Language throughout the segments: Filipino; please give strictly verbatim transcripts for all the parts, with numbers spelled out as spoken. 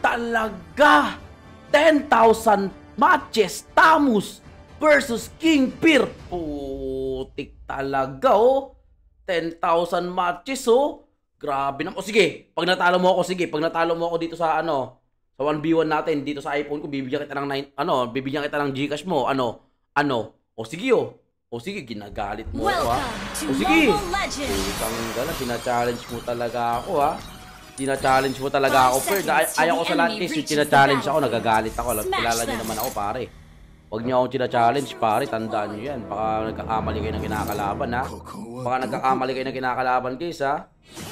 talaga! ten thousand matches, Tamus versus King Peer. Putik talaga, oh. ten thousand matches, oh. Grabe naman. O sige, pag natalo mo ako, sige, pag natalo mo ako dito sa ano, sa one v one natin, dito sa iPhone ko, bibigyan kita ng nine, ano, bibigyan kita ng Gcash mo, ano, ano. O sige, oh. O sige, ginagalit mo ako, ha. O sige. Putang gala, pina-challenge mo talaga ako, ha. Tina-challenge mo talaga ako, Perd. Ay ayaw ko sa lahat case, yung tina-challenge ako, nagagalit ako. Kilala niyo naman ako, pare. Huwag niyo akong tina-challenge, pare. Tandaan niyo yan. Baka nagkakamali kayo ng kinakalaban, ha. Baka nagkakamali kayo ng kinakalaban, guys, ha.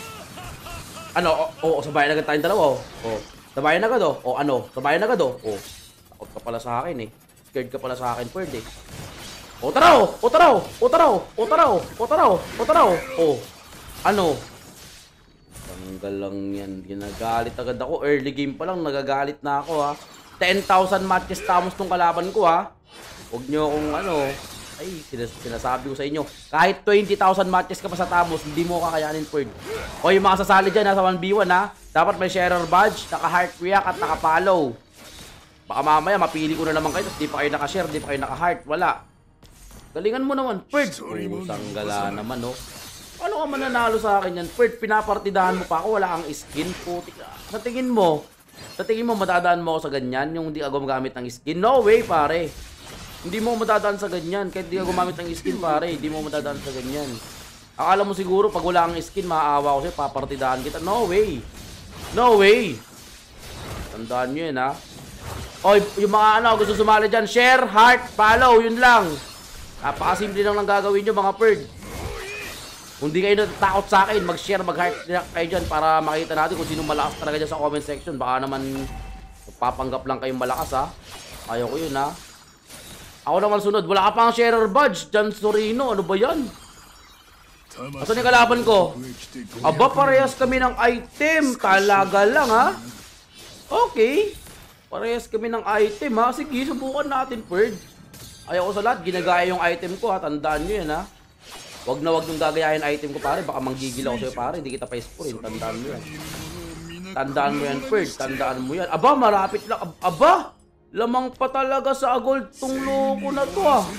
Ano? O, oh, sabayan agad tayong dalawa, oh. Oh, sabayan agad, oh. O, ano? Sabayan agad, oh. Oh, takot ka pala sa akin, eh. Scared ka pala sa akin, Perd, eh. O, taraw! O, taraw! O, taraw! O, taraw! O, taraw! O, taraw! O, ano? Tanggal lang yan. Ginagalit agad ako. Early game pa lang, nagagalit na ako, ha. ten thousand matches Tamus tong kalaban ko, ha. Huwag nyo akong ano. Ay, sinas sinasabi ko sa inyo. Kahit twenty thousand matches ka pa sa Tamus, hindi mo kakayanin, Perd. O, yung mga sasali dyan, nasa one v one, ha. Dapat may sharer badge, naka-heart react at naka-follow. Baka mamaya, mapili ko na naman kayo. Tapos di pa kayo naka-share, di pa kayo naka-heart. Wala. Galingan mo naman, Perd. Oh, sanggala naman, oh. Ano ka mananalo sa akin yan, Perd? Pinapartidahan mo pa ako, wala kang skin, putik. Sa tingin mo, sa tingin mo madadaan mo ako sa ganyan, yung hindi ka gumagamit ng skin? No way, pare. Hindi mo madadaan sa ganyan, kahit hindi ka gumamit ng skin, pare. Hindi mo madadaan sa ganyan. Akala mo siguro, pag wala kang skin, maaawa ko sa'yo, papartidahan kita. No way. No way. Tandaan nyo yun, ha. O, yung mga ano, gusto sumali dyan, share, heart, follow, yun lang. Napakasimple lang lang gagawin nyo, mga Perd. Kung di kayo natatakot sa akin, mag-share, mag-heart kayo dyan para makita natin kung sino malakas talaga dyan sa comment section. Baka naman papanggap lang kayong malakas, ha. Ayaw ko yun, ha. Ako naman sunod. Wala ka pang sharer badge. Jan Sorino, ano ba yan? Asan yung kalaban ko? Aba, parehas kami ng item. Talaga lang, ha. Okay. Parehas kami ng item, ha. Sige, subukan natin, Perd. Ayaw ko sa lahat. Ginagaya yung item ko, ha. Tandaan nyo yan, ha. Wag na wag nung gagayahin item ko, pare. Baka manggigil ako sa'yo, pare. Hindi kita pa-scorein. Tandaan mo yan. Tandaan mo yan, Perd. Tandaan mo yan. Aba, marapit lang. Aba! Lamang pa talaga sa gold tong loko na to, ah.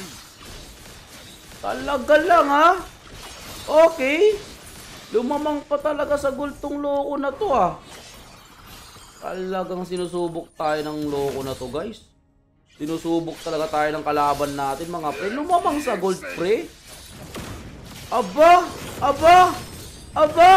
Talaga lang, ha. Okay. Lumamang pa talaga sa gold tong loko na to, ah. Talagang sinusubok tayo ng loko na to, guys. Sinusubok talaga tayo ng kalaban natin, mga pre. Lumamang sa gold, pre. Aba! Aba! Aba!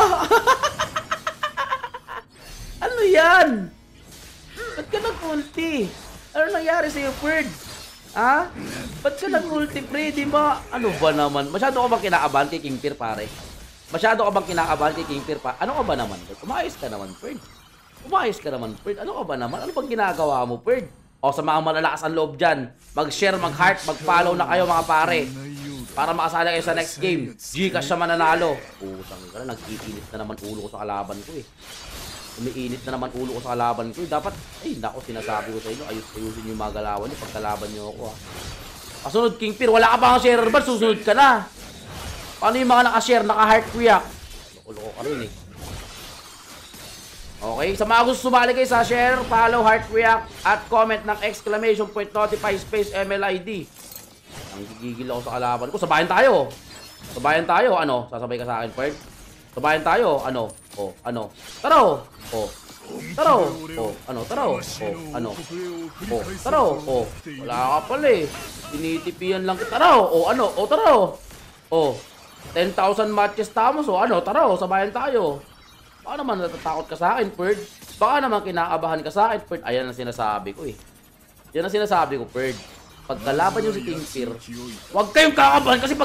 Ano yan? Ba't ka nag-ulti? Ano nangyari sa'yo, Perd? Ha? Ba't ka nag-ulti, pre? Di ba? Ano ba naman? Masyado ka bang kinakabahan kay King Peer, pare? Masyado ka bang kinakabahan kay King Peer, pa? Ano ka ba naman? Umayos ka naman, Perd. Umayos ka naman, Perd. Ano ka ba naman? Ano bang ginagawa mo, Perd? O sa mga malalakas ang loob dyan, mag-share, mag-heart, mag-follow na kayo, mga pare. Para makasali kayo sa next game. Gcash siya mananalo. Putang ina, nag-iinit na naman ulo ko sa kalaban ko, eh. Umiinit na naman ulo ko sa kalaban ko, eh. Dapat, ay, nako, sinasabi ko sa inyo, ayus-ayusin yung mga galawan nyo pagkalaban nyo ako, ha. Kasunod, King Peer, wala ka pa ang sharer ba? Susunod ka na. Paano yung mga naka-share, naka-heart react? Loko-loko ka rin, eh. Okay, sa mga gusto sumali kayo sa share, follow, heart react, at comment ng exclamation point, notify, space, M L I D. Ang gigigil ako sa kalaban ko. Sabayan tayo. Sabayan tayo. Ano? Sasabay ka sa akin, Perd? Sabayan tayo. Ano? O, ano? Taraw! O, taraw! O, ano? Taraw! O, ano? O, taraw! O, wala ka pala, eh. Tinitipian lang kita. Taraw! O, ano? O, taraw! O, ten thousand matches Tamus. O, ano? Taraw! Sabayan tayo. Baka naman natatakot ka sa akin, Perd. Baka naman kinakabahan ka sa akin, Perd. Ayan ang sinasabi ko, eh. Yan ang sinasabi ko, Perd. Pagkalaban nyo si King Peer, huwag kayong kakabahan kasi pag...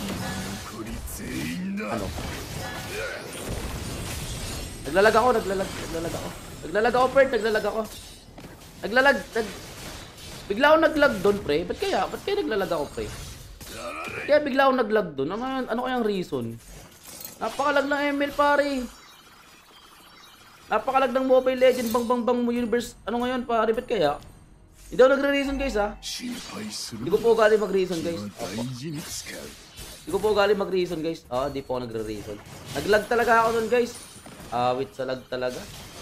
Ano? Naglalag ako, naglalag, naglalag ako. Naglalag ako, Perd, naglalag ako. Naglalag, nag... Bigla ako naglag doon, pre. Ba't kaya? Ba't kaya naglalag ako, pre? Kaya bigla ako naglag doon. Ano, ano kayang reason? Napakalag ng M L, pare. Napakalag ng Mobile Legends, bang bang bang universe. Ano ngayon, pare? Ba't kaya? Hindi ako nagre-reason, guys, ha? Hindi ko po galing mag-reason, guys. Opo. Hindi ko po galing mag-reason, guys. Ah, hindi po ako nagre-reason. Naglag talaga ako nun, guys. Ah, wait, sa lag talaga.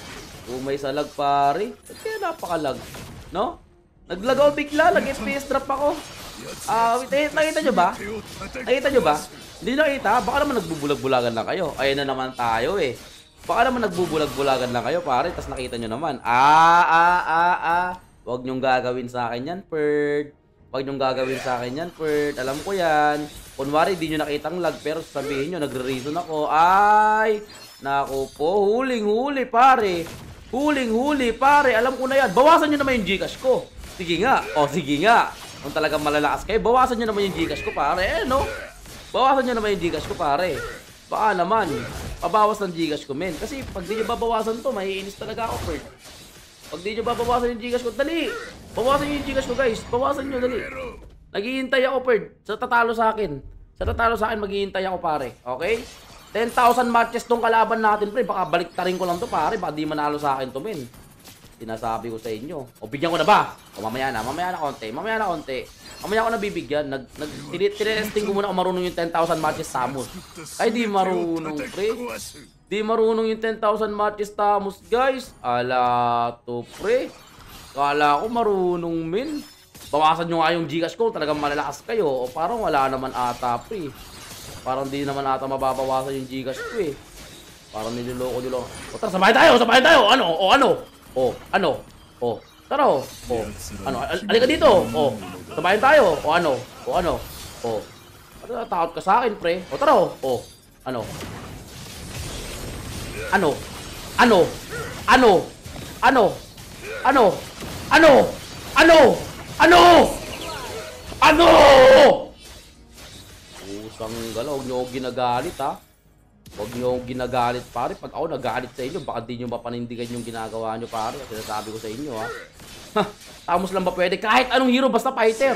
Umay sa lag, pare. Ba't kaya napakalag? No? Naglag ako bigla. Nag-F P S drop ako. Ah, uh, nakita nyo ba? Nakita nyo ba? Hindi nakita. Baka naman nagbubulag-bulagan lang kayo. Ayan na naman tayo eh. Baka naman nagbubulag-bulagan lang kayo, pare. Tapos nakita nyo naman. Ah, ah, ah, ah. Huwag nyong gagawin sa akin yan, Perd. Huwag nyong gagawin sa akin yan, Perd. Alam ko yan. Kunwari, di nyo nakitang lag. Pero sabihin nyo, nagre-reason ako. Ay, naku po. Huling-huli, pare. Huling-huli, pare. Alam ko na yan. Bawasan nyo naman yung Gcash ko. Sige nga. O, sige nga. Kung talagang malalakas kayo, bawasan nyo naman yung Gcash ko, pare. Eh, no? Bawasan nyo naman yung Gcash ko, pare. Baka naman, pabawas ng Gcash ko, men. Kasi pag di nyo babawasan to, maiinis talaga ako, Perd. Pag di nyo babawasan yung Gcash ko, dali. Bawasan nyo yung Gcash ko, guys. Bawasan nyo, dali. Naghihintay ako, Perd. Sa tatalo sa akin. Sa tatalo sa akin, maghihintay ako, pare. Okay? ten thousand matches tong kalaban natin, pre. Baka baliktarin ko lang to, pare. Baka di manalo sa akin to, men. Sinasabi ko sa inyo. O, bigyan ko na ba? O, mamaya na. Mamaya na konti. Mamaya na konti. Mamaya ako nabibigyan. Nag, nag, tinesting ko muna kung marunong yung ten thousand matches Tamus. Ay, di marunong, pre. Di marunong yung ten thousand matches Tamus, guys. Ala to, pre. Kala ko marunong, min. Bawasan nyo nga yung Gcash ko. Talagang malalakas kayo. O, parang wala naman ata, pre. Parang di naman ata mababawasan yung Gcash ko, eh. Parang niloloko nyo. O, tara, sabahin tayo. Sabahin tayo. Ano? O, ano? O, ano? O, tara, o. O, ano? Alika dito. O, sabahin tayo. O, ano? O, ano? O, ano? Takot ka sa akin, pre. O, tara, o. O, ano? Ano? Ano? Ano? Ano? Ano? Ano? Ano? Ano? Ano? Pusang galaw. Huwag nyo ako ginagalit, ha? Huwag nyo akong ginagalit, pare. Pag ako nagalit sa inyo, baka di nyo mapanindigan yung ginagawa nyo, pare. Kasi nasabi ko sa inyo, ha. Tamos lang ba pwede? Kahit anong hero, basta fighter.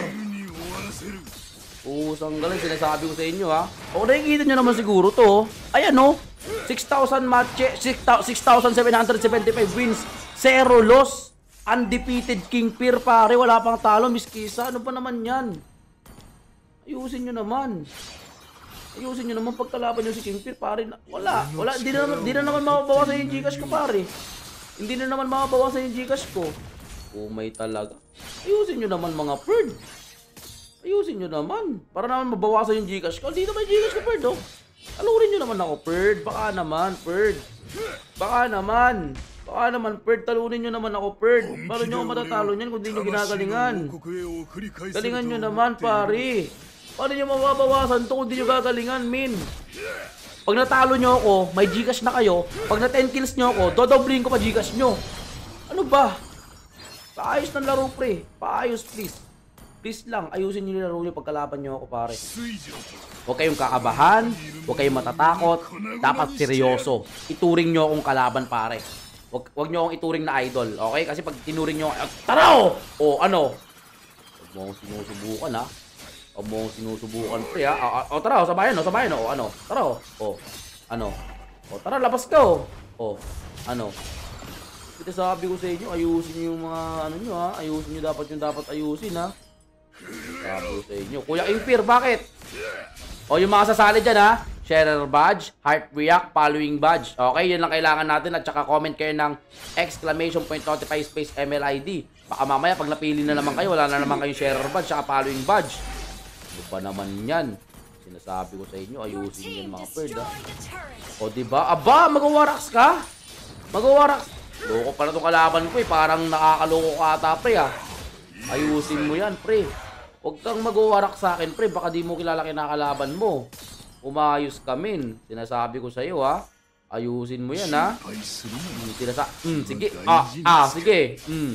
Pusang galing, sinasabi ko sa inyo, ha. O, nakikita nyo naman siguro to. Ayan, no. six thousand matches, six thousand seven hundred seventy-five wins, zero loss, undefeated King Peer, pare. Wala pang talo, Miss Kisa. Ano pa naman yan? Ayusin nyo naman. Ayusin nyo naman pagkalaban nyo si King Peer, pare. Wala. Wala. Hindi na naman, di na naman mababawasan yung Gcash ko, pare. Hindi na naman mababawasan yung Gcash ko. Oh, may talaga. Ayusin nyo naman, mga Perd. Ayusin nyo naman. Para naman mabawasan yung Gcash ko. Dito may Gcash ko, Perd, oh. Alurin nyo naman ako, Perd. Baka naman, Perd. Baka naman. Baka naman, Perd. Talunin nyo naman ako, Perd. Paano nyo ako matatalo nyan kung di nyo ginagalingan? Galingan nyo naman, pare. Paano nyo mababawasan to kung di nyo gagalingan, min? Pag natalo nyo ako, may Gcash na kayo. Pag na ten kills nyo ako, dodoblin ko pa Gcash nyo. Ano ba? Paayos ng laro, pre. Paayos, please. Please lang, ayusin nyo yung laro nyo pagkalaban nyo ako, pare. Huwag kayong kakabahan. Huwag kayong matatakot. Dapat seryoso. Ituring nyo akong kalaban, pare. Huwag, huwag nyo akong ituring na idol. Okay? Kasi pag tinuring nyo, tara o! O, ano? Huwag mo akong sinusubukan, ha? Huwag mo akong sinusubukan, pre, ha? O, tara o, sabayan o, sabayan o. Ano? Tara o. O, ano? O, tara, labas ka o. O, ano? Ito sabi ko sa inyo, ayusin nyo yung mga, ano nyo, ha? Ayusin nyo dapat yung dapat ayusin, ha? Sabi ko sa inyo. Kuya Impir, bakit? O, yung mga sasali dyan, ha? Sharer badge, heart react, following badge. Okay, yun lang kailangan natin. At saka comment kayo ng exclamation point notify space M L I D. Baka mamaya pag napili na naman kayo, wala na naman kayong sharer badge, saka following badge. Ano ba naman yan? Sinasabi ko sa inyo, ayusin yun mga Perd, ha? O, diba? Aba, mag-waraks ka? Mag-waraks. Loko pala itong kalaban ko, eh. Parang nakakaloko ka ata, pre, ha? Ayusin mo yan, pre. Huwag kang mag-warak sa akin, pre. Baka di mo kilala kinakalaban mo. Umayos ka, min. Sinasabi ko sa'yo, ha. Ayusin mo yan, ha. Hmm, sinasa hmm, sige. Ah, ah, sige. Hmm.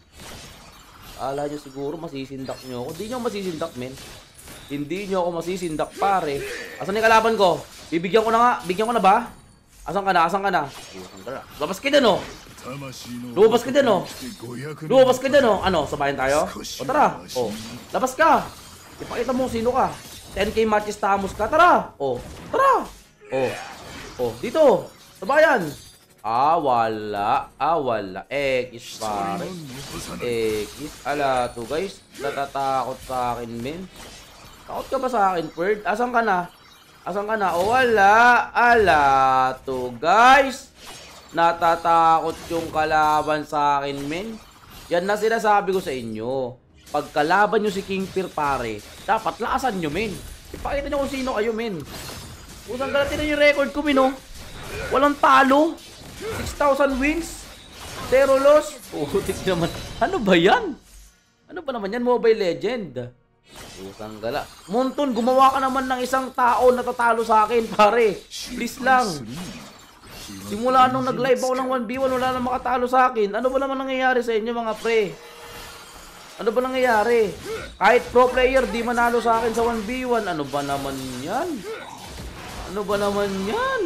Kala nyo siguro masisindak nyo ako. Hindi nyo masisindak, men. Hindi nyo ako masisindak, pare. Asan yung kalaban ko? Bibigyan ko na nga. Bigyan ko na ba? Asan ka na? Asan ka na? Asan ka na? Labas ka dyan, oh. Lumabas ka dyan, oh. Lumabas ka dyan, oh. Ano? Sabayan tayo? O, tara. O. Labas ka. Ipakita mo sino ka. ten K matches Tamus ka. Tara. O. Tara. O. O. Dito. Sabayan. Ah, wala. Ah, wala. Ekis, pare. Ekis. Ala to, guys. Natatakot sa akin, men. Takot ka ba sa akin, Perd? Asan ka na? Asan ka na? O, wala. Ala to, guys. Natatakot yung kalaban sa akin, men. Yan na sinasabi ko sa inyo. Pag kalaban nyo si King Fear, pare, dapat lakasan nyo, men. Ipakita nyo kung sino kayo, men. Usang galatin na yung record ko, men, oh. Walang talo. six thousand wins. Zero loss. Putik naman. Ano ba yan? Ano ba naman yan, Mobile Legend? Usang gala. Monton, gumawa ka naman ng isang tao na tatalo sa akin, pare. Please lang. Simula nung nag-live ako ng one v one, wala na makatalo sa akin. Ano ba naman nangyayari sa inyo, mga pre? Ano ba nangyayari? Kahit pro player, di manalo sa akin sa one v one. Ano ba naman yan? Ano ba naman yan?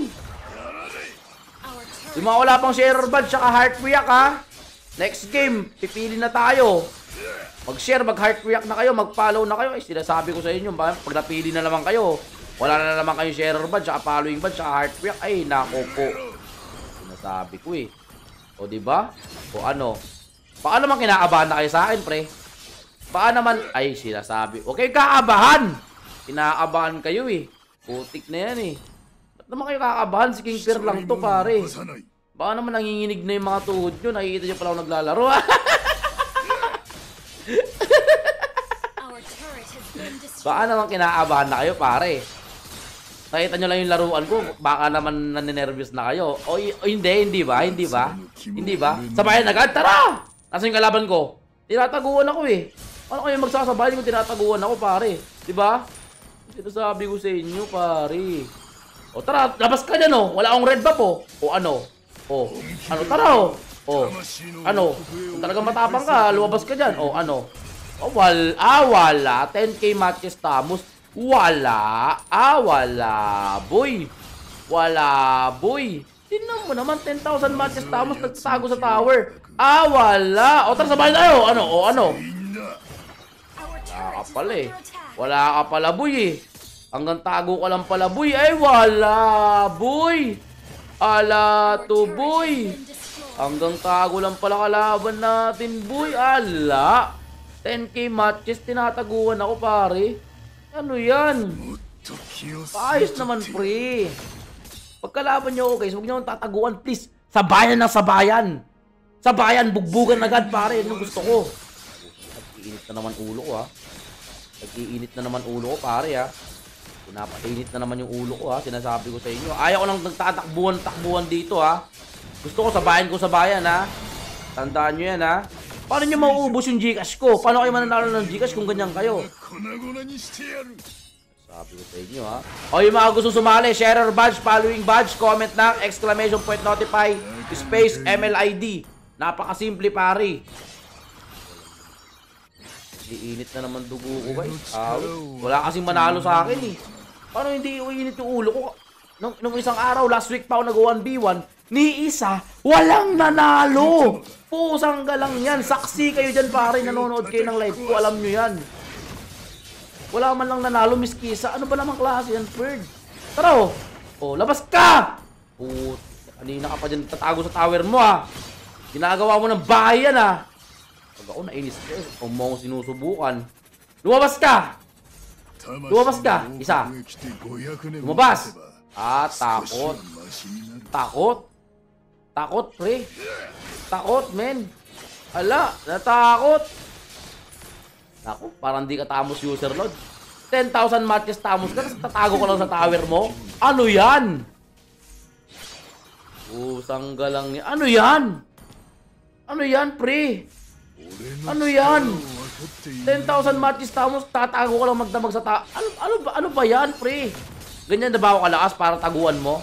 Yung mga wala pang sharer badge, tsaka heart react, ha? Next game, pipili na tayo. Mag-share, mag-heart react na kayo, mag-follow na kayo. Eh, sinasabi ko sa inyo, pag napili na naman kayo, wala na naman kayong sharer badge, tsaka following badge, tsaka heart react. Ay, nako po. Sinasabi ko eh. O, diba? O ano? Baka naman kinaabahan na kayo sa akin, pre. Baka naman, ay, sinasabi. Okay, kaabahan! Kinaabahan kayo eh. Putik na yan eh. Ba't naman kayo kakabahan? Si King Fear lang to, pare. Baka naman nanginginig na yung mga tuhod nyo. Nakikita nyo pala ako naglalaro. Baka naman kinaabahan na kayo, pare. Nakita nyo lang yung laruan ko. Baka naman naninervyos na kayo. O, o hindi, hindi ba? Hindi ba? Hindi ba? Sabayan agad, tara! Nasaan yung kalaban ko? Tinataguan ako eh. Ano kayo magsasabayan kung tinataguan ako, pare? Diba? Ito sabi ko sa inyo, pare. O tara, labas ka dyan, oh. Wala akong red buff, oh. O ano? O, ano, tara, oh. O, ano? Kung talagang matapang ka, lumabas ka dyan. O, ano? O, wala. Ah, wala. ten K matches tamos. Wala. Ah, wala. Boy. Wala, boy. Tingnan mo naman, ten thousand matches tamos nagtatago sa tower. Ah, wala. O, tara, sabahin tayo. Ano? O, ano? Wala ka pala eh. Wala ka pala, boy eh. Hanggang tago ka lang pala, boy. Ay, wala, boy. Ala to, boy. Hanggang tago lang pala kalaban natin, boy. Ala. ten K matches, tinataguan ako, pare. Ano yan? Paayos naman, pre. Pagkalaban nyo, okay, so huwag nyo akong tataguan, please. Sabayan na sabayan. Sabayan, bugbugan agad, pare. Yan yung gusto ko. Nag-iinit na naman ulo ko, ha. Nag-iinit na naman ulo ko, pare, ha. Pinapainit na naman yung ulo ko, ha. Sinasabi ko sa inyo. Ayaw ko lang nagtatakbuhan-takbuhan dito, ha. Gusto ko sabayan ko sabayan, ha. Tandaan nyo yan, ha. Paano nyo mauubos yung Gcash ko? Paano kayo mananalo ng Gcash kung ganyan kayo? Sabi ko sa inyo, ha. O, yung mga gusto sumali, sharer badge, following badge, comment na, exclamation point notify, space M L I D. Napakasimple, pare. Iinit na naman dugo ko, guys. Ah, wala kasing manalo sa akin, eh. Paano hindi uinit yung ulo ko? Nung, nung isang araw, last week pa ako nag one v one, ni isa, walang nanalo. Pusang galang yan. Saksi kayo dyan, pare. Nanonood kayo ng live ko. Alam nyo yan. Wala man lang nanalo, Miss Kisa. Ano ba namang klase yan, Bird? Tara, oh. Oh, labas ka! Put, kanina ka pa dyan tatago sa tower mo, ha. Ginagawa mo ng bahay yan, ha. Pag ako nainis ko, kung mo sinusubukan. Lumabas ka! Lumabas ka! Isa. Lumabas! Ah, takot. Takot? Takot, pre. Takot, men. Ala, natakot. Naku, parang di ka tamos user load. ten thousand matches tamos ka, tatago ka lang sa tower mo. Ano yan? Usang galang ni. Ano yan? Ano yan, pre? Ano yan? ten thousand matches tamos, tatago ka lang magdamag sa ta... Ano, ano, ba, ano ba yan, pre? Ganyan na ba ako kalakas para taguan mo?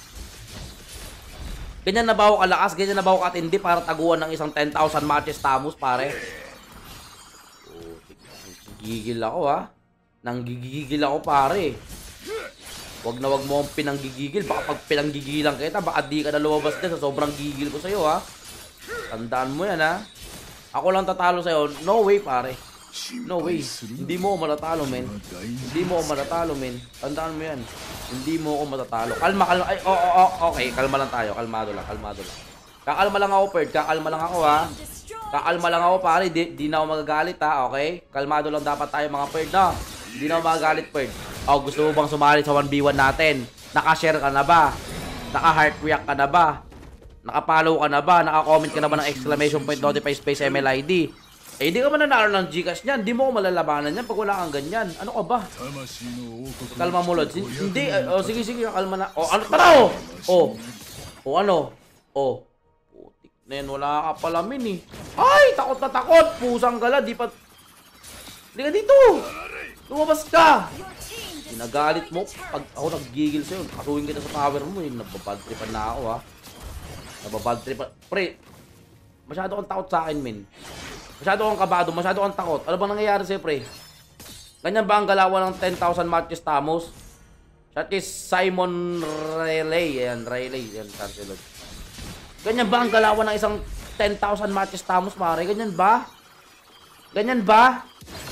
Ganyan na ba ako kalakas? Ganyan na ba ako katindi para taguan ng isang ten thousand matches tamos, pare? Oh, gigigil ako, ha? Nanggigigil ako, pare. Wag na wag mo akong pinanggigigil. Baka pag pinanggigilan kita, baka di ka na lumabas din sa sobrang gigil ko sa'yo, ha? Tandaan mo yan, ha? Ako lang tatalo sa'yo. No way, pare. No way. Hindi mo ako matatalo, men. Hindi mo ako matatalo, men. Tandaan mo yan. Hindi mo ako matatalo. Kalma, kalma. Ay, oh, oh, oh, okay. Kalma lang tayo. Kalmado lang, kalmado lang. Kakalma lang ako, Perd. Kakalma lang ako, ha. Kakalma lang ako, pare. Di, di na ako magagalit, ha. Okay? Kalmado lang dapat tayo, mga Perd, na. Di na ako magagalit, Perd. Oh, gusto mo bang sumali sa one v one natin? Naka-share ka na ba? Naka-heart react ka na ba? Nakapollow ka na ba? Naka-comment ka na ba ng exclamation point, notify space, M L I D? Eh, hindi ka man nanalo ng Gcash niyan. Hindi mo ko malalabanan yan pag wala kang ganyan. Ano ka ba? Kalma mo, Lods. Hindi. O, sige, sige. Kalma na. O, ano? Tara, o! O. O, ano? O. Putik na yan. Wala ka pala, min, eh. Ay! Takot na takot! Pusang gala. Di pa... Hindi ka dito! Lumabas ka! Pinagalit mo. Pag ako naggigil sa'yo, kasuhin kita sa power mo, eh. Nababadtripan na ako, ha. Nababadtripan. Pre, masyado kang takot sa akin, min. Masyado kang kabado, masyado kang takot. Ano bang nangyayari sa'yo, pre? Ganyan ba ang galawan ng ten thousand matches Tamos? That is Simon Riley. Ayan, Riley. Ayan, Cancelot. Ganyan ba ang galawan ng isang ten thousand matches Tamos, pare? Ganyan ba? Ganyan ba?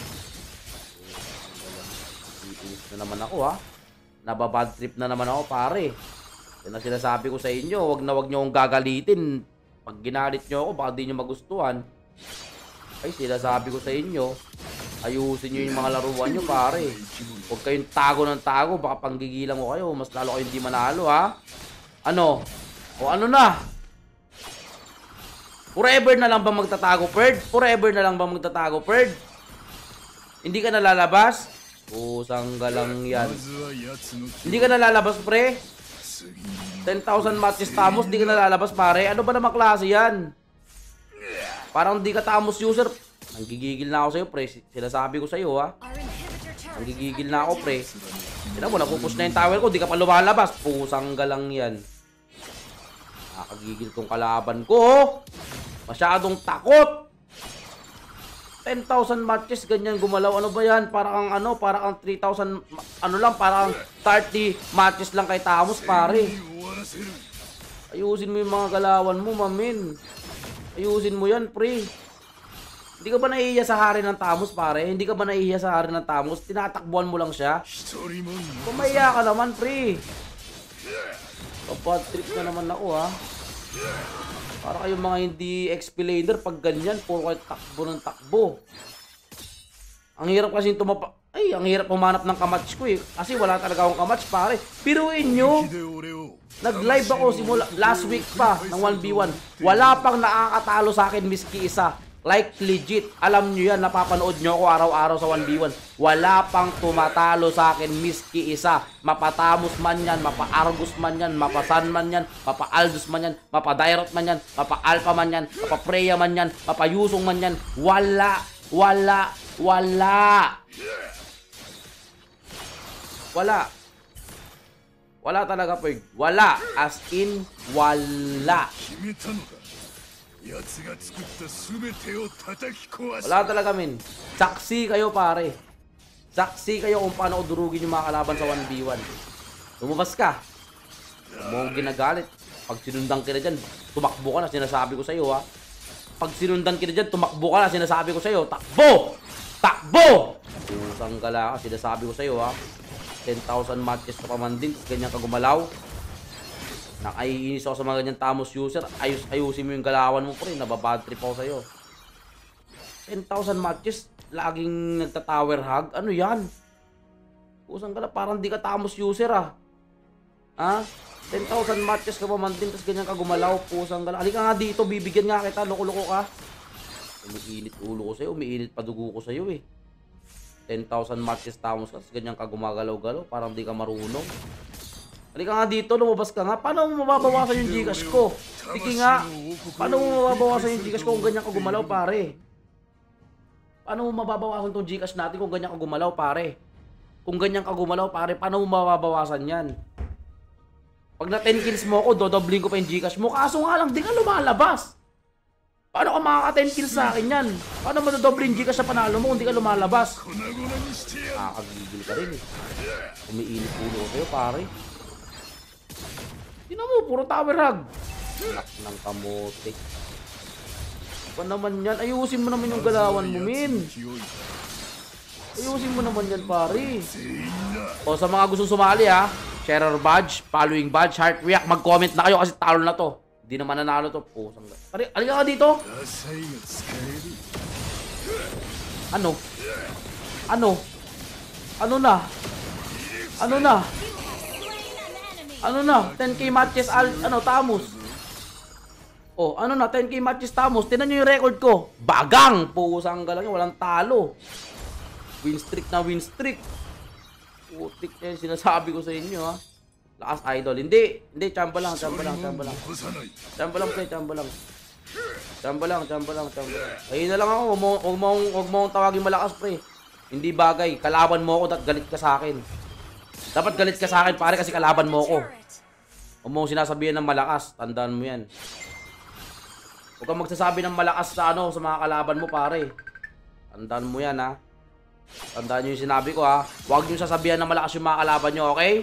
Iinis na naman ako, ha? Nababad trip na naman ako, pare. Yan ang sinasabi ko sa inyo. Wag na wag nyo akong gagalitin. Pag ginalit nyo ako, baka di nyo magustuhan. Ay, sinasabi ko sa inyo, ayusin nyo yung mga laruan nyo, pare. Huwag kayong tago ng tago, baka panggigilan ko kayo. Mas lalo kayong hindi manalo, ha? Ano? O ano na? Forever na lang ba magtatago, Perd? Forever na lang ba magtatago, Perd? Hindi ka nalalabas? Pusang galang yan. Hindi ka nalalabas, pre? ten thousand matches Tamos, hindi ka nalalabas, pare? Ano ba namang klase yan? Parang di ka Tamos user. Nanggigigil na ako sa'yo, pre. Sinasabi ko sa'yo, ha. Nanggigigil na ako, pre. Tignan mo, napupush na yung tower ko. Di ka pa lumalabas. Pusang galang yan. Nakakagigil tong kalaban ko, oh. Masyadong takot. ten thousand matches, ganyan gumalaw. Ano ba yan? Parang ano, parang three thousand, ano lang, parang thirty matches lang kay Tamos, pare. Ayusin mo yung mga galawan mo, mamin. Ayusin mo yan, pre. Hindi ka ba naiiya sa hari ng Tamos, pare? Hindi ka ba naiiya sa hari ng Tamos? Tinatakbuhan mo lang siya? Pumaya ka naman, pre. Kapag trip na naman ako, ha. Para kayong mga hindi explainer pag ganyan, puro kayo takbo ng takbo. Ang hirap kasi tumapa... Ay, ang hirap pumanap ng kamatch ko, eh. Kasi wala talaga akong kamatch, pare. Piruin nyo. Nag-live ako simula last week pa ng one v one. Wala pang nakakatalo sa akin miski isa. Like legit. Alam nyo yan, napapanood nyo ako araw-araw sa one v one. Wala pang tumatalo sa akin miski isa. Mapatamos man yan, mapa-Argus man yan, mapasan man yan, mapa-Aldus man yan, mapa-Dairot man yan, mapa-Alpha man yan, mapa-Preya man yan, mapa-Yusong man yan. Wala, wala, wala. Wala. Wala talaga, Perd. Wala. As in, wala. Wala talaga, min. Saksi kayo, pare. Saksi kayo kung paano durugin yung mga kalaban sa one v one. Lumabas ka. Huwag mo ginagalit. Pag sinundan ka na dyan, tumakbo ka na, sinasabi ko sa'yo, ha. Pag sinundan ka na dyan, tumakbo ka na, sinasabi ko sa'yo. Takbo! Takbo! Pusang gala ka, sinasabi ko sa'yo, ha. ten thousand matches ka pa man din, ganyan ka gumalaw. Nakaiinis ako sa mga ganyan Tamos user. Ayus, ayusin mo yung galawan mo, pre. Nababad trip ako sa'yo. ten thousand matches, laging nagta-tower hug. Ano yan? Pusang gala, parang di ka Tamos user, ah. Ha? ten thousand matches ka pa man din, tapos ganyan ka gumalaw. Pusang gala. Halika nga dito, bibigyan nga kita. Loko-loko ka. Umiinit ulo ko sa'yo, umiinit pa dugo ko sa'yo, eh. ten thousand matches Tamos ka, ganyan ka gumagalaw-galaw, parang di ka marunong. Halika nga dito, lumabas ka nga. Paano mo mababawasan yung Gcash ko? Sige nga, paano mo mababawasan yung Gcash ko kung ganyan ka gumalaw, pare? Paano mo mababawasan tong Gcash natin kung ganyan ka gumalaw, pare? Kung ganyan ka gumalaw, pare, paano mo mababawasan yan? Pag na ten kills mo ako, dodobling ko pa yung Gcash mo. Kaso nga lang, di ka lumalabas. Paano ka makaka ten kills sa akin yan? Paano madodobling Gcash sa panalo mo kung di ka lumalabas? Nakakagigil ka rin, eh. Umiinit ulo ko sa'yo, pare. Tingnan mo, puro tower hug. Anak ng kamote. Ano naman yan? Ayusin mo naman yung galawan mo, min. Ayusin mo naman yan, pare. O, sa mga gusto sumali, ha. Sharer badge, following badge, heart react. Mag-comment na kayo kasi talo na to. Hindi naman nanalo to. Pusang gala. Pare, alika ka dito. Ano? Ano? Ano na? Ano na? Ano na? ten K matches al ano Tamos. Oh, ano na, ten K matches Tamos. Tingnan nyo yung record ko. Bagang! Pusang galang yun, walang talo. Win streak na win streak. Putik na yun, sinasabi ko sa inyo ha. Lakas idol. Hindi, hindi, chamba lang, chamba lang, chamba lang. Chamba lang, pre, chamba lang. Chamba lang, chamba lang, chamba lang. Ayun na lang ako, huwag mo, huwag mo, huwag mo tawagin malakas, pre. Hindi bagay, kalaban mo ako, galit ka sa akin. Dapat galit ka sa akin, pare, kasi kalaban mo ako. Huwag mo sinasabihan ng malakas, tandaan mo yan. Huwag kang magsasabi ng malakas sa ano, sa mga kalaban mo, pare. Tandaan mo yan, ha. Tandaan nyo yung sinabi ko, ha. Huwag nyo sasabihan ng malakas yung mga kalaban nyo, okay?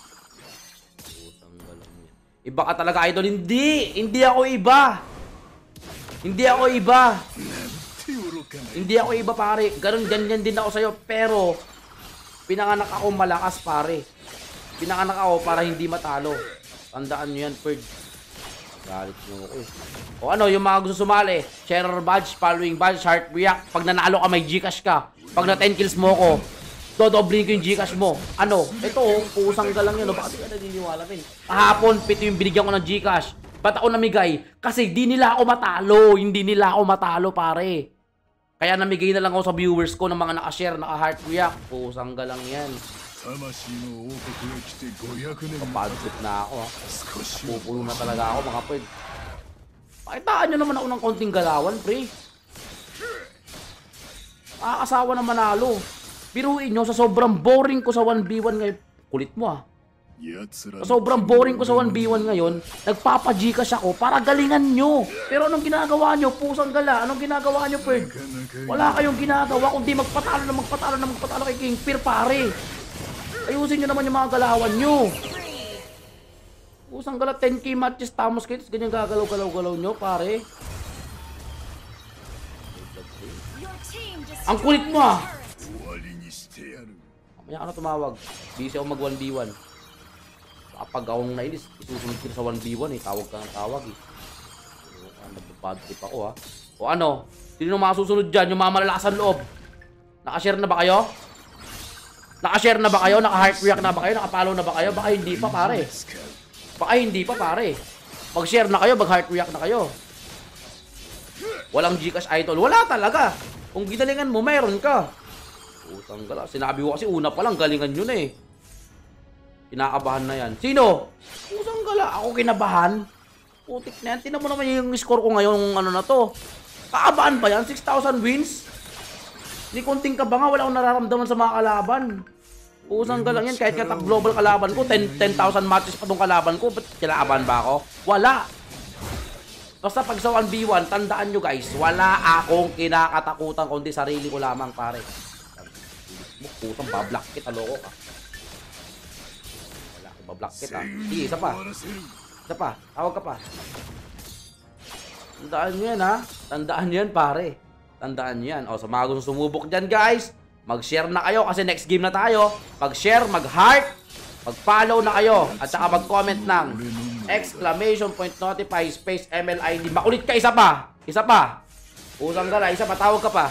Iba ka talaga, idol. Hindi! Hindi ako iba! Hindi ako iba! Hindi ako iba, pare. Ganun, ganyan din ako sa'yo. Pero, pinanganak ako malakas, pare. Pinanganak ako para hindi matalo. Tandaan nyo yan, Perd. Galit nyo ako eh. O ano, yung mga gusto sumali, sharer badge, following badge, heart react. Pag nanalo ka, may Gcash ka. Pag na ten kills mo ko, dodoblin ko yung Gcash mo. Ano? Ito, oh, pusang ka lang yun. Bakit ka naniniwala rin? Kahapon, pito yung binigyan ko ng Gcash. Ba't ako namigay? Kasi di nila ako matalo. Hindi nila ako matalo, pare. Kaya namigay na lang ako sa viewers ko ng mga naka-share, naka-heart react. Pusang ka lang yan. Kapadsit na ako, ha. Pupulo na talaga ako, mga pwede. Pakitaan nyo naman ako ng konting galawan, pre. Nakakasawa na manalo. Biruin nyo, sa sobrang boring ko sa one v one ngayon. Kulit mo, ha. Sa sobrang boring ko sa one v one ngayon, nagpapa-Gcash ako para galingan nyo. Pero anong ginagawa nyo? Pusang gala. Anong ginagawa nyo, Perd? Wala kayong ginagawa kundi magpatalo na magpatalo na magpatalo kay King Fear, pare. Ayusin nyo naman yung mga galawan nyo. Pusang gala, ten K matches Tamos kayo, tapos ganyan gagalaw-galaw-galaw nyo, pare. Ang kulit mo, ah. Mamaya ka na tumawag. Busy ako mag one v one. Kapag akong nailis, isusunod ko sa one v one eh. Tawag ka ng tawag eh. Nagbabad trip ako, ha. O ano? Sino mga susunod dyan? Yung mga malalakas ang loob. Nakashare na ba kayo? Nakashare na ba kayo? Naka-heart react na ba kayo? Nakapollow na ba kayo? Baka hindi pa, pare. Baka hindi pa, pare. Mag-share na kayo, mag-heart react na kayo. Walang Gcash idol. Wala talaga. Kung ginalingan mo, mayroon ka. Utang gala. Sinabi ko kasi una pa lang, galingan yun eh. Kinakabahan na yan. Sino? Utang gala. Ako kinabahan. Putik na yan. Tingnan mo naman yung score ko ngayon, ano na to. Kaabahan ba yan? six thousand wins? Hindi konting ka ba nga, wala akong nararamdaman sa mga kalaban. Pusang galang yan, kahit nga global kalaban ko, ten thousand matches pa tong kalaban ko, ba't kinaabahan ba ako? Wala! Basta pag sa one v one, tandaan nyo guys, wala akong kinakatakutan kundi sarili ko lamang, pare. Putang bablock kita, loko ka. Wala akong bablock kita. Sige, isa pa. Isa pa, tawag ka pa. Tandaan nyo yan, ha? Tandaan nyo yan, pare. Tandaan nyo yan. O, sa mga gusto sumubok dyan, guys, mag-share na kayo kasi next game na tayo. Mag-share, mag-heart, mag-follow na kayo. At saka mag-comment ng exclamation point notify space M L I D. Makulit ka, isa pa. Isa pa. Pusang gala, isa pa. Tawag ka pa.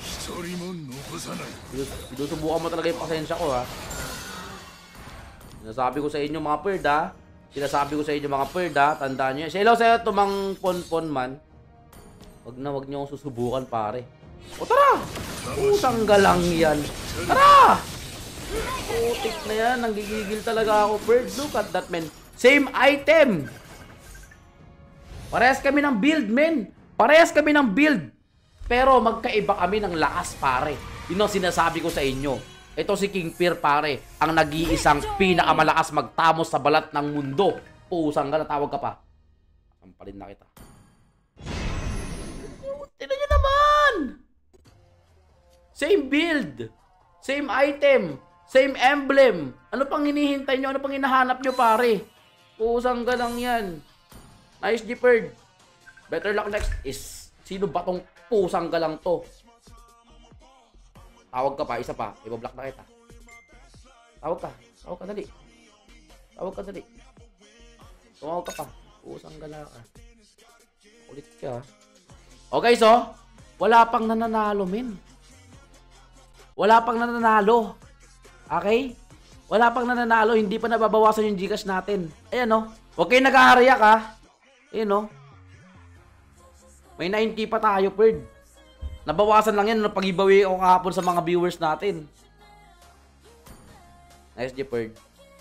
Sinusubukan mo talaga yung pasensya ko, ha. Sinasabi ko sa inyo, mga Perd, ha. Sinasabi ko sa inyo, mga Perd, ha. Tandaan nyo. Hello sa'yo, tumang pon-pon man. Wag na, wag nyo akong susubukan, pare. O, tara! Pusang galang yan. Tara! Putik na yan. Nanggigigil talaga ako, Perd. Look at that, man. Same item. Parehas kami ng build, men. Parehas kami ng build. Pero magkaiba kami ng lakas, pare. Yun ang sinasabi ko sa inyo. Ito si King Fear, pare. Ang nag-iisang pinakamalakas magtamos sa balat ng mundo. Pusang galang. Tawag ka pa. Sampalin na kita. Tignan nyo naman! Same build. Same item. Same emblem. Ano pang hinihintay nyo? Ano pang hinahanap nyo, pare? Pusang galang yan. Nice, G-Perd. Better luck next is, sino ba tong pusang galang to? Tawag ka pa, isa pa. Ibablock na kita. Tawag ka. Tawag ka, dali. Tawag ka, dali. Tumawag ka pa. Pusang gala ka. Ulit ka. Okay, so, wala pang nananalo, men. Wala pang nananalo. Okay? Wala pang nananalo. Hindi pa nababawasan yung Gcash natin. Ayan, no? Huwag kayo nag-ahariyak, ha? Ayan, no? May nine K pa tayo, Perd. Nabawasan lang yan nung pag-giveaway ko kahapon sa mga viewers natin. Nice, G, Perd.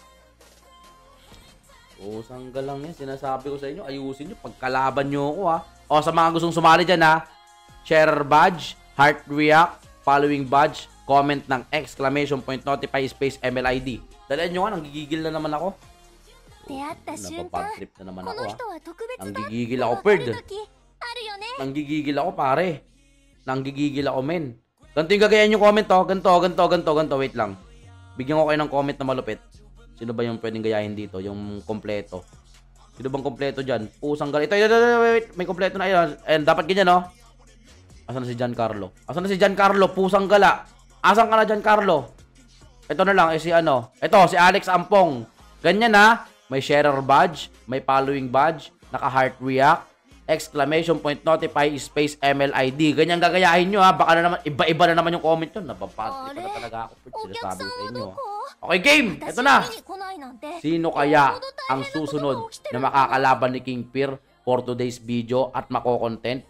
O, sangga lang yan. Sinasabi ko sa inyo, ayusin nyo. Pagkalaban nyo ako, ha. O, sa mga gustong sumali dyan, ha. Share badge, heart react, following badge, comment ng exclamation point, notify space, M L I D. Dalian nyo nga, nanggigigil na naman ako. Napapag-trip na naman ako, ha. Nanggigigil ako, Perd. Nanggigigil ako, pare. Nanggigigil ako, men. Ganito yung gagayan yung comment, oh. Ganito, ganito, ganito, ganito. Wait lang. Bigyan ko kayo ng comment na malupit. Sino ba yung pwedeng gayahin dito? Yung kompleto. Sino bang kompleto dyan? Pusang gal. Ito, ito, ito, ito, wait. May kompleto na yun. And dapat ganyan, oh. Asan na si Giancarlo? Asan na si Giancarlo? Pusang gala. Asan ka na, Giancarlo? Ito na lang, eh, si ano. Ito, si Alex Ampong. Ganyan, ha. May sharer badge. May following badge. Naka-heart react. Exclamation point, notify, space, M L I D. Ganyan gagayahin nyo, ha. Baka na naman, iba-iba na naman yung comment yun. Napapatid pa na talaga ako. Sinasabi ko sa inyo. Okay, game. Ito na. Sino kaya ang susunod na makakalaban ni King Pier for today's video at mako-content?